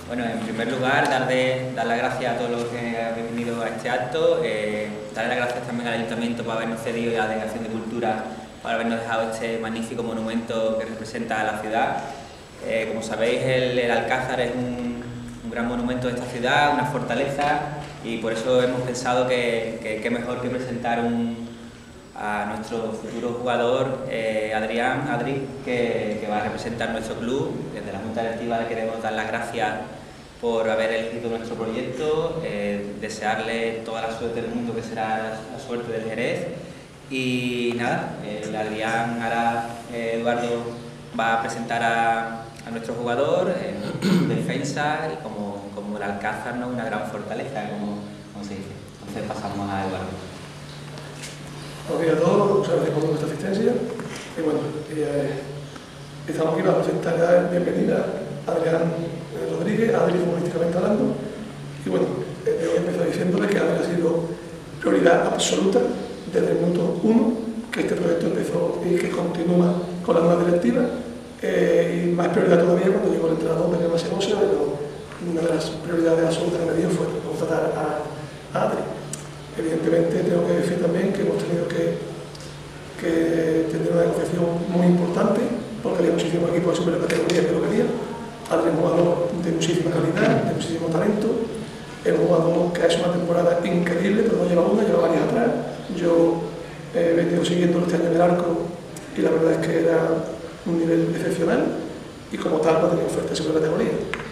Bueno, en primer lugar, dar las gracias a todos los que habéis venido a este acto, dar las gracias también al Ayuntamiento por habernos cedido y a la Delegación de Cultura por habernos dejado este magnífico monumento que representa a la ciudad. Como sabéis, el Alcázar es un gran monumento de esta ciudad, una fortaleza, y por eso hemos pensado que mejor que presentar a nuestro futuro jugador, Adri, que va a representar nuestro club. Desde la Junta Directiva le queremos dar las gracias por haber elegido nuestro proyecto, desearle toda la suerte del mundo, que será la suerte del Jerez. Y nada, el Adrián Eduardo va a presentar a nuestro jugador en defensa y como el Alcázar, ¿no? Una gran fortaleza, como se dice. Entonces pasamos a Eduardo. Buenos días a todos, muchas gracias por vuestra asistencia. Y bueno, estamos aquí para presentar la bienvenida a Adrián Rodríguez, Adri futbolísticamente hablando. Y bueno, voy a empezar diciéndole que Adri ha sido prioridad absoluta desde el minuto 1 que este proyecto empezó y que continúa con la nueva directiva. Y más prioridad todavía cuando llegó el entrenador de Nueva Segosa, pero una de las prioridades absolutas que me dio fue contratar a Adri. Evidentemente tengo que decir también que hemos tenido que tener una negociación muy importante porque había muchísimos equipos de super categoría que lo querían. Adri es un jugador de muchísima calidad, de muchísimo talento, es un jugador que ha hecho una temporada increíble, pero no lleva una, lleva varias atrás. Yo he venido siguiéndolo este año en el Arco y la verdad es que era un nivel excepcional y como tal no tenía oferta de super categoría.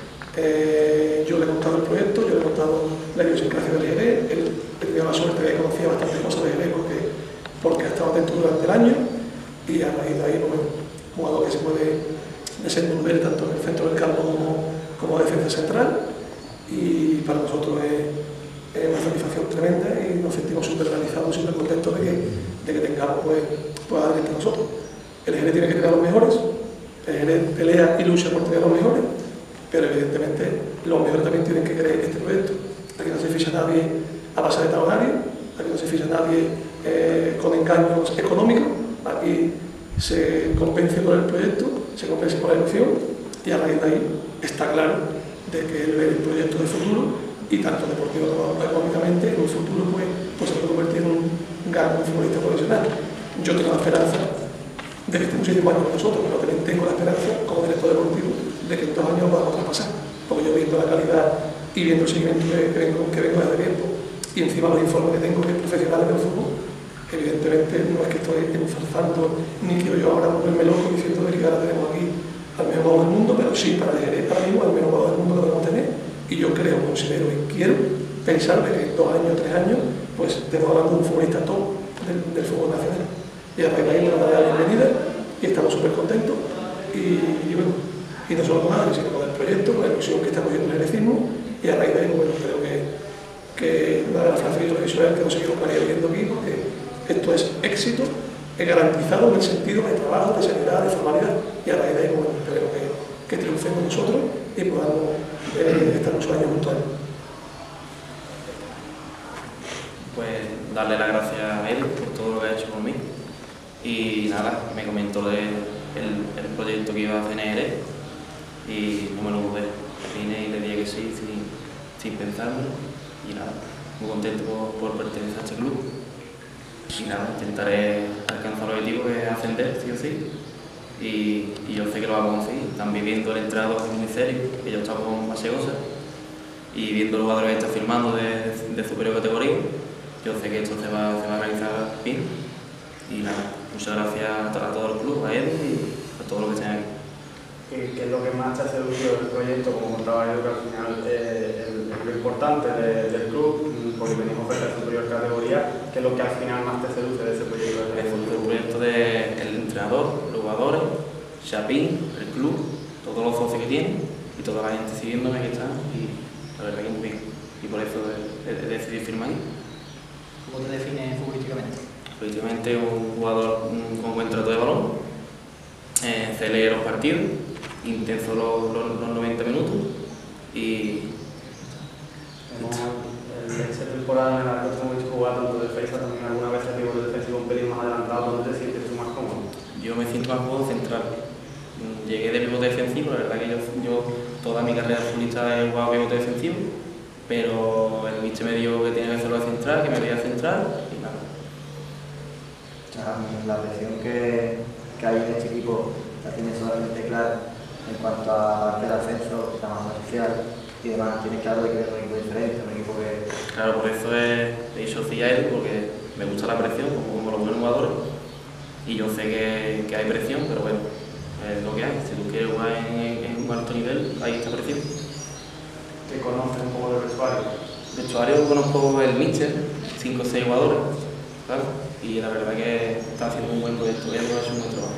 Yo le he contado el proyecto, yo le he contado la idiosincrasia del Jerez, él tenía la suerte de que conocía bastantes cosas del Jerez porque ha estado atento durante el año y a raíz de ahí, pues, un jugador que se puede desenvolver tanto en el centro del campo como defensa central, y para nosotros es una satisfacción tremenda y nos sentimos súper realizados, súper contentos de que tengamos pues a Adri entre nosotros. El Jerez tiene que tener a los mejores, el Jerez pelea y lucha por tener a los mejores, pero evidentemente los mejores también tienen que creer en este proyecto. Aquí no se ficha nadie a base de talonario, aquí no se ficha nadie con engaños económicos, aquí se convence por el proyecto, se convence por la ilusión y a raíz de ahí está claro de que él ve el proyecto de futuro y tanto deportivo como económicamente en un futuro pues se puede convertir en un gran futbolista profesional. Yo tengo la esperanza de que esté muchísimos años con nosotros, pero también tengo la esperanza como director deportivo de que en 2 años vamos a traspasar, porque yo viendo la calidad y viendo el seguimiento que vengo desde tiempo y encima los informes que tengo de profesionales del fútbol, evidentemente no es que estoy ensalzando ni quiero yo ahora volverme loco diciendo de que ahora tenemos aquí al mejor jugador del mundo, pero sí, para el Jerez ahora mismo al mejor jugador del mundo que podemos tener, y yo creo, considero y quiero pensar de que en 2 años, 3 años, pues estemos hablando de un futbolista top del fútbol nacional. Y a raíz de ahí me da la bienvenida y estamos súper contentos y bueno, y no solo con Adri, sino con el proyecto, con la ilusión que está cogiendo el jerecismo, y a raíz de ahí, bueno, creo que una de las frases que yo le he dicho es que no se equivocaría viendo aquí, porque esto es éxito, es garantizado en el sentido de trabajo, de sanidad, de formalidad, y a raíz de ahí, bueno, espero que triunfemos nosotros y podamos estar muchos años juntos a él. Pues darle las gracias a él por todo lo que ha hecho por mí. Y nada, me comentó el proyecto que iba a hacer en Jerez y no me lo dudé. Vine y le dije que sí, sin pensármelo. Y nada, muy contento por pertenecer a este club. Y nada, intentaré alcanzar el objetivo que es ascender, sí o sí. Y yo sé que lo vamos a conseguir. También viendo el entrenador que es muy serio, que yo estaba con Masegosa, y viendo los jugadores que está firmando de superior categoría, yo sé que esto se va a realizar bien. Y nada, muchas gracias a todo el club, a él y a todos los que estén aquí. ¿Qué es lo que más te ha seducido del proyecto? Como contaba yo, que al final lo importante del club, porque venimos de la superior categoría, ¿qué es lo que al final más te seduce de ese proyecto? El proyecto del entrenador, los jugadores, Chapín, el club, todos los socios que tienen y toda la gente siguiéndome que están, y la verdad que muy bien. Y por eso he decidido firmar aquí. ¿Cómo te defines futbolísticamente? Políticamente un jugador con buen trato de balón, lee los partidos, intenso los 90 minutos y... Esta temporada en el Arco hemos visto jugar tanto defensa, también algunas veces digo defensivo un pelín más adelantado, ¿dónde te sientes tú más cómodo? Yo me siento más cómodo central, Llegué de pivote defensivo, la verdad que yo toda mi carrera de futbolista he jugado pivote defensivo, pero el míster me dijo que tenía que hacerlo de central, que me veía central y nada. La presión que hay en este equipo la tiene solamente clara en cuanto a el ascenso, la masa social y demás. Tienes claro de que es un equipo diferente, un equipo que... Claro, por eso he dicho sí a él, porque me gusta la presión, como los buenos jugadores, y yo sé que hay presión, pero bueno, es lo que hay. Si tú quieres jugar en un alto nivel, hay esta presión. ¿Te conoces un poco del vestuario? De vestuario conozco el míster, 5 o 6 jugadores, ¿sabes? Y la verdad que está haciendo un buen proyecto, él ha hecho un buen trabajo.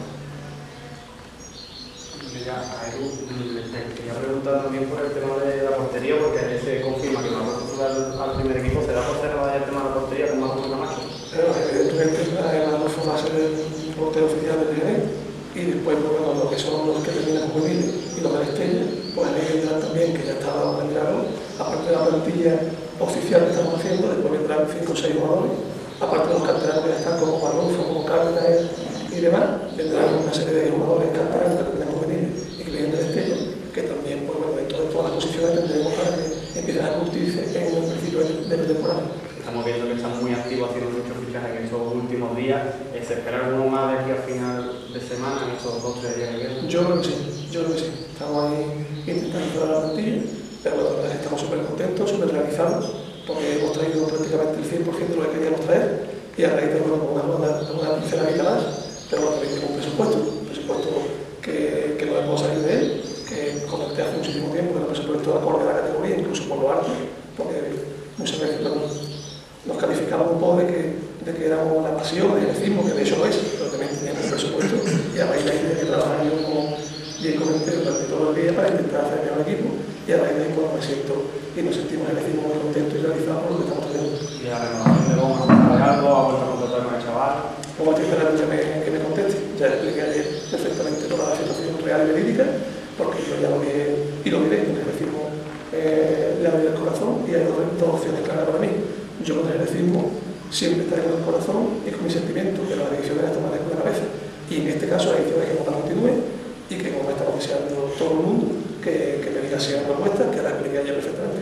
Mira, a Edu le quería preguntar también por el tema de la portería, porque ayer se confirma que Marruecos sube al primer equipo. ¿Se da por cerrado el tema de la portería con Marruecos Camacho? Pero evidentemente las dos formas de ser el portero oficial del DNI y después, bueno, lo que son los que terminan juveniles y los de la Estella, pues el vendrán también, que ya está dado en claro, aparte de la plantilla oficial que estamos haciendo, después vendrán 5 o 6 jugadores, aparte de los canteranos que ya están como Juan Rufo, como Cárdenas y demás, vendrán una serie de jugadores canteranos que terminan juveniles y que vienen del Estella, que también, pues bueno, dentro de todas las posiciones tendremos para que empiecen a curtirse en el principio de la temporada. Estamos viendo que están muy activos haciendo muchos fichajes en estos últimos días. ¿Se espera alguno más de aquí a final de semana, en estos 2 o 3 días que quedan? Yo creo que sí. Estamos ahí intentando cerrar la plantilla, pero bueno, la verdad es que estamos súper contentos, súper realizados, porque hemos traído prácticamente el 100% de lo que queríamos traer y a raíz de una pinceladita más, pero bueno, también tenemos un presupuesto que no debemos salir de él, que conecté hace muchísimo tiempo, que es un presupuesto acorde a la categoría, incluso por lo alto, porque muchas veces nos calificaban un poco de que éramos la pasión, el decimos que de hecho lo es, pero también teníamos un presupuesto y a raíz de ahí hay que trabajar yo como bien comenté durante todo el día para intentar hacer mejor equipo y a raíz de ahí pues, me siento y nos sentimos el decimos muy contentos y realizados por lo que estamos haciendo. ¿Y la renovación de Goma para algo? ¿Ha vuelto a contratar con el chaval? Como estoy esperando que me conteste, ya expliqué ayer perfectamente toda la situación real y verídica, porque yo ya lo dije y lo diré, el decimos le abrí el corazón y hay dos opciones claras para mí. Yo con el decimos siempre estaré con el corazón y con mis sentimientos, pero la decisión es tomarla con la cabeza. Y en este caso la decisión es que no la continúe y que como estamos deseando todo el mundo, que me diga si es una propuesta, que la expliqué ayer perfectamente.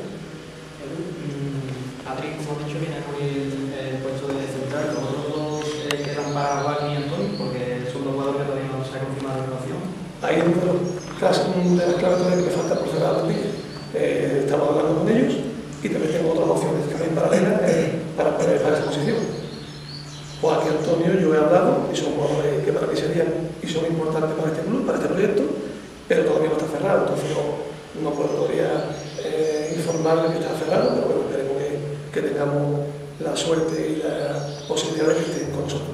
Adri, como has dicho, viene con el puesto de central, los otros dos quedan para Juan y Antonio, porque son dos jugadores que todavía no se ha confirmado la relación. Hay uno de las claves que me falta por cerrar la plantilla. Estamos hablando con ellos y también tengo otras opciones también paralelas para poner para esa posición. Juan y Antonio yo he hablado y son jugadores que para mí serían y son importantes para este club, para este proyecto, pero todavía no está cerrado, entonces no puedo todavía informarles que está cerrado, pero bueno, esperemos que tengamos la suerte y la posibilidad de que estén con nosotros.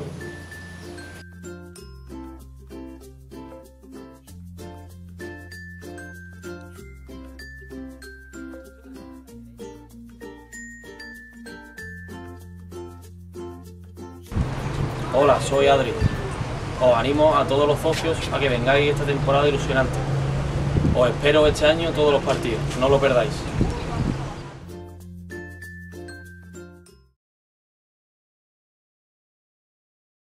Hola, soy Adri. Os animo a todos los socios a que vengáis esta temporada ilusionante. Os espero este año en todos los partidos, no lo perdáis.